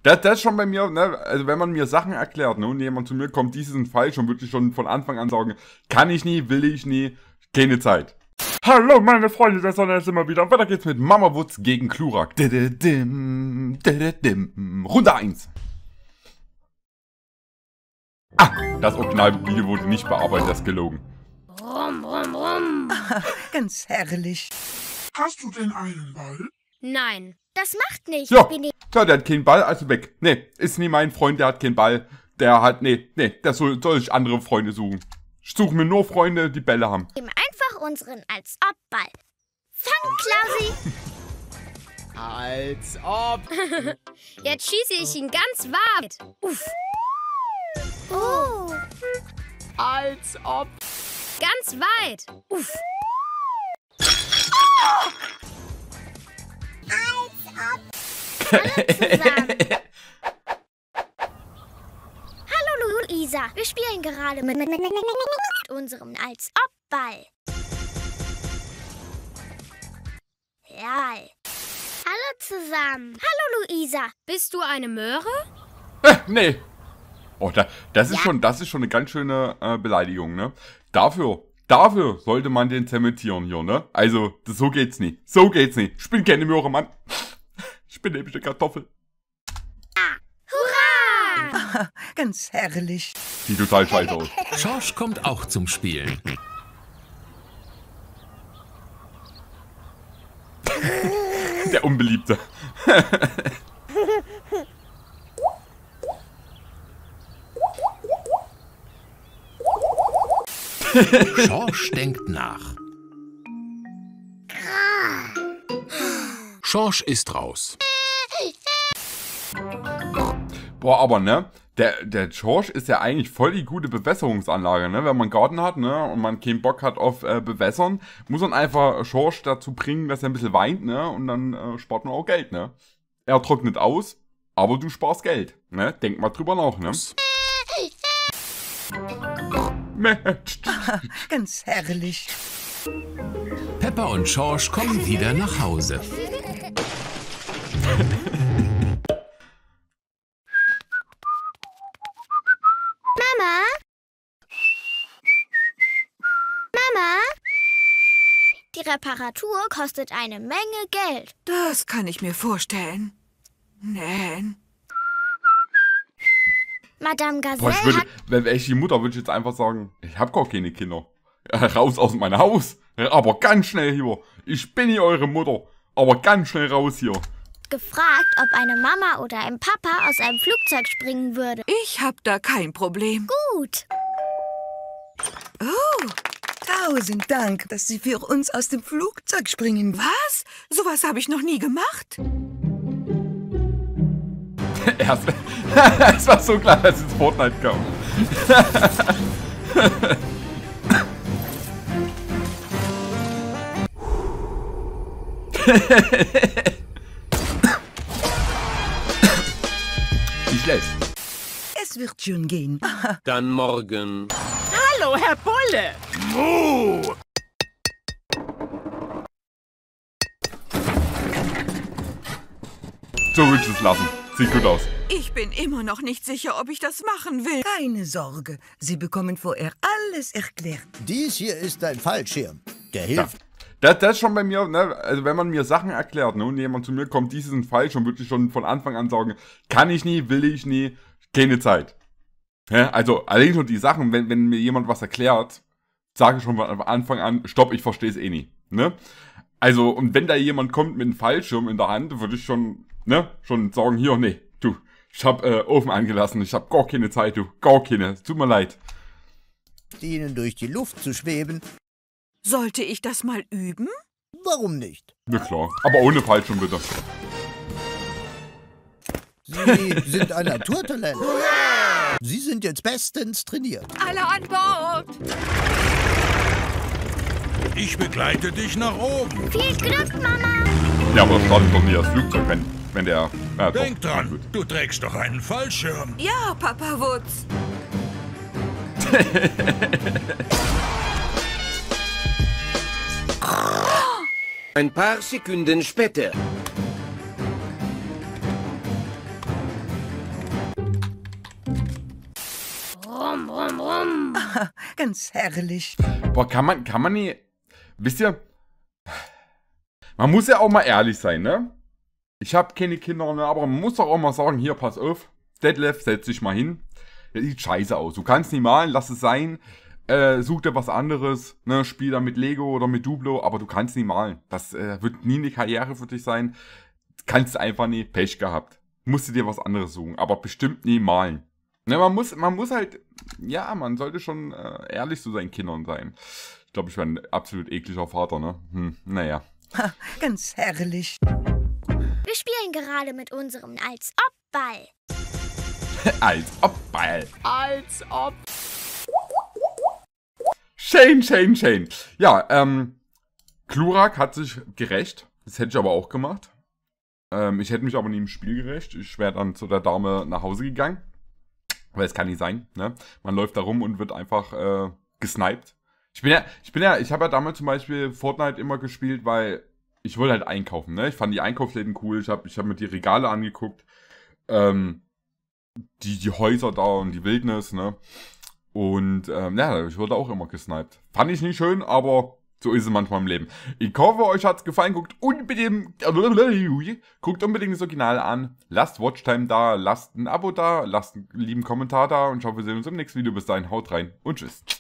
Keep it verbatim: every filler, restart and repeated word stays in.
Das, das ist schon bei mir, ne, also wenn man mir Sachen erklärt, ne, und jemand zu mir kommt, die sind falsch, und würde ich schon von Anfang an sagen, kann ich nie, will ich nie, keine Zeit. Hallo meine Freunde der Sonne, ist immer wieder, und weiter geht's mit Mama Wutz gegen Klurak. Runde eins. Ah, das Originalvideo wurde nicht bearbeitet, das ist gelogen. Brumm, brumm, brumm. Ganz herrlich. Hast du denn einen Ball? Nein, das macht nichts. Ja, Bin ich ja, der hat keinen Ball, also weg. Nee, ist nie mein Freund, der hat keinen Ball. Der hat, nee, nee, der soll, soll ich andere Freunde suchen. Ich suche mir nur Freunde, die Bälle haben. ihm einfach unseren Als-Ob-Ball. Fang, Klausi. Als ob. Jetzt schieße ich ihn ganz weit. Uff. Oh. Als ob. Ganz weit. Uff. Hallo zusammen. Hallo Luisa. Wir spielen gerade mit, mit, mit, mit, mit unserem Als-Ob-Ball. Ja. Hallo zusammen. Hallo Luisa. Bist du eine Möhre? Äh, nee. Oh, da, das ist Ja. schon, das ist schon eine ganz schöne äh, Beleidigung, ne? Dafür, dafür sollte man den zementieren hier, ne? Also, das, so geht's nicht. So geht's nicht. Ich bin keine Möhre, Mann. Ich bin nämlich eine Kartoffel. Hurra! Ganz herrlich. Sieht total scheiße aus. Schorsch kommt auch zum Spielen. Der Unbeliebte. Schorsch denkt nach. Schorsch ist raus. Boah, aber ne, der, der Schorsch ist ja eigentlich voll die gute Bewässerungsanlage, ne? Wenn man einen Garten hat, ne, und man keinen Bock hat auf äh, Bewässern, muss man einfach Schorsch dazu bringen, dass er ein bisschen weint, ne? Und dann äh, spart man auch Geld, ne? Er trocknet aus, aber du sparst Geld, ne? Denk mal drüber nach, ne? Mensch. Ganz herrlich. Peppa und Schorsch kommen wieder nach Hause. Mama? Mama? Die Reparatur kostet eine Menge Geld. Das kann ich mir vorstellen. Nein. Madame Boah, Gazelle ich würde, hat... wenn ich die Mutter würde ich jetzt einfach sagen, ich hab gar keine Kinder. Äh, Raus aus meinem Haus. Aber ganz schnell hier. Ich bin nicht eure Mutter. Aber ganz schnell raus hier. gefragt, ob eine Mama oder ein Papa aus einem Flugzeug springen würde. Ich hab da kein Problem. Gut. Oh, tausend Dank, dass Sie für uns aus dem Flugzeug springen. Was? Sowas habe ich noch nie gemacht. Erst, es war so klar, dass es Fortnite kam. Nicht schlecht. Es wird schon gehen. Dann morgen. Hallo, Herr Bulle. Mu! So willst du es lassen. Sieht gut aus. Ich bin immer noch nicht sicher, ob ich das machen will. Keine Sorge, Sie bekommen vorher alles erklärt. Dies hier ist ein Fallschirm. Der hilft. Ja. Das, das ist schon bei mir, ne, also wenn man mir Sachen erklärt, ne, und jemand zu mir kommt, die sind falsch, und würde ich schon von Anfang an sagen, kann ich nie, will ich nie, keine Zeit. Ja, also allein schon die Sachen, wenn, wenn mir jemand was erklärt, sage ich schon von Anfang an, stopp, ich verstehe es eh nie. Ne? Also, und wenn da jemand kommt mit einem Fallschirm in der Hand, würde ich schon, ne, schon sagen, hier, nee, du, ich hab äh, Ofen angelassen, ich hab gar keine Zeit, du, gar keine, es tut mir leid. Ihnen durch die Luft zu schweben. Sollte ich das mal üben? Warum nicht? Na klar, aber ohne Fallschirm bitte. Sie sind ein Naturtalent. Sie sind jetzt bestens trainiert. Alle an Bord! Ich begleite dich nach oben. Viel Glück, Mama. Ja, aber das startet doch nie das Flugzeug, wenn, wenn der... Ja, doch, Denk dran, gut. du trägst doch einen Fallschirm. Ja, Papa Wutz. Ein paar Sekunden später. Ganz herrlich. Boah, kann man, kann man nie... Wisst ihr, man muss ja auch mal ehrlich sein, ne? Ich habe keine Kinder, ne? Aber man muss doch auch mal sagen, hier, pass auf, Detlef, setz dich mal hin. Das sieht scheiße aus. Du kannst nicht malen, lass es sein. Äh, such dir was anderes, ne? Spiel da mit Lego oder mit Duplo, aber du kannst nicht malen. Das äh, wird nie eine Karriere für dich sein. Kannst einfach nie, Pech gehabt. Musst du dir was anderes suchen, aber bestimmt nie malen. Ne, man muss, man muss halt, ja, man sollte schon äh, ehrlich zu seinen Kindern sein. Ich glaube, ich wäre ein absolut ekliger Vater, ne? Hm, naja. Ganz herrlich. Wir spielen gerade mit unserem Als-Ob-Ball. Als ob Ball. Als ob. Shane, Shane, Shane. Ja, ähm, Klurak hat sich gerecht. Das hätte ich aber auch gemacht. Ähm, ich hätte mich aber nie im Spiel gerecht. Ich wäre dann zu der Dame nach Hause gegangen. Weil es kann nicht sein, ne? Man läuft da rum und wird einfach äh, gesniped. Ich bin ja, ich bin ja, ich habe ja damals zum Beispiel Fortnite immer gespielt, weil ich wollte halt einkaufen, ne? Ich fand die Einkaufsläden cool, ich habe ich hab mir die Regale angeguckt, ähm, die, die Häuser da und die Wildnis, ne? Und ähm, ja, ich wurde auch immer gesniped. Fand ich nicht schön, aber so ist es manchmal im Leben. Ich hoffe, euch hat's gefallen. Guckt unbedingt, guckt unbedingt das Original an. Lasst Watchtime da, lasst ein Abo da, lasst einen lieben Kommentar da und ich hoffe, wir sehen uns im nächsten Video. Bis dahin, haut rein und tschüss.